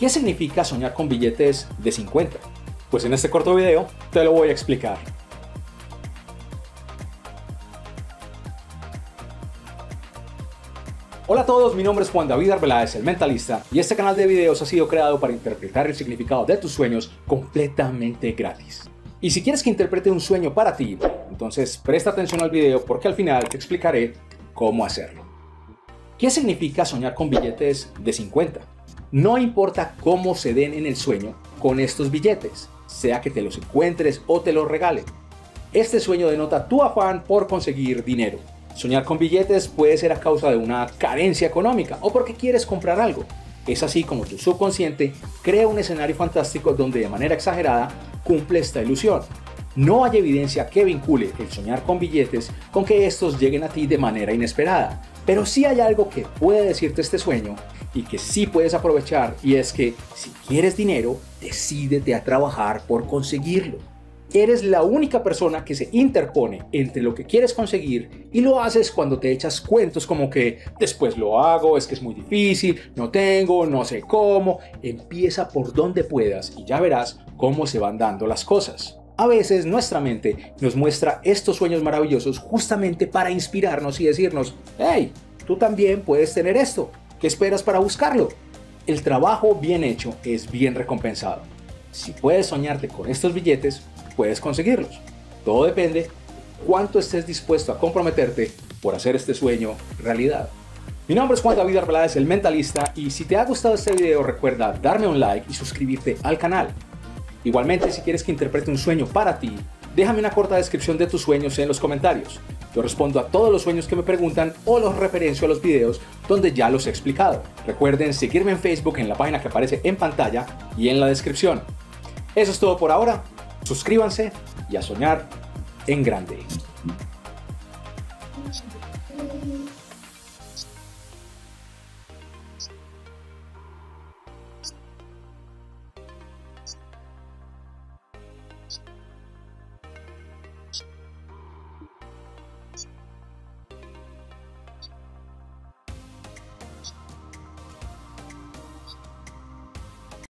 ¿Qué significa soñar con billetes de 50? Pues en este corto video te lo voy a explicar. Hola a todos, mi nombre es Juan David Arbeláez, el Mentalista, y este canal de videos ha sido creado para interpretar el significado de tus sueños completamente gratis. Y si quieres que interprete un sueño para ti, entonces presta atención al video porque al final te explicaré cómo hacerlo. ¿Qué significa soñar con billetes de 50? No importa cómo se den en el sueño con estos billetes, sea que te los encuentres o te los regalen. Este sueño denota tu afán por conseguir dinero. Soñar con billetes puede ser a causa de una carencia económica o porque quieres comprar algo. Es así como tu subconsciente crea un escenario fantástico donde de manera exagerada cumple esta ilusión. No hay evidencia que vincule el soñar con billetes con que estos lleguen a ti de manera inesperada, pero sí hay algo que puede decirte este sueño y que sí puedes aprovechar, y es que si quieres dinero, decídete a trabajar por conseguirlo. Eres la única persona que se interpone entre lo que quieres conseguir y lo haces cuando te echas cuentos como que después lo hago, es que es muy difícil, no tengo, no sé cómo. Empieza por donde puedas y ya verás cómo se van dando las cosas. A veces nuestra mente nos muestra estos sueños maravillosos justamente para inspirarnos y decirnos: hey, tú también puedes tener esto, ¿qué esperas para buscarlo? El trabajo bien hecho es bien recompensado. Si puedes soñarte con estos billetes, puedes conseguirlos. Todo depende cuánto estés dispuesto a comprometerte por hacer este sueño realidad. Mi nombre es Juan David Arbeláez, el Mentalista, y si te ha gustado este video recuerda darme un like y suscribirte al canal. Igualmente, si quieres que interprete un sueño para ti, déjame una corta descripción de tus sueños en los comentarios. Yo respondo a todos los sueños que me preguntan o los referencio a los videos donde ya los he explicado. Recuerden seguirme en Facebook en la página que aparece en pantalla y en la descripción. Eso es todo por ahora. Suscríbanse y a soñar en grande.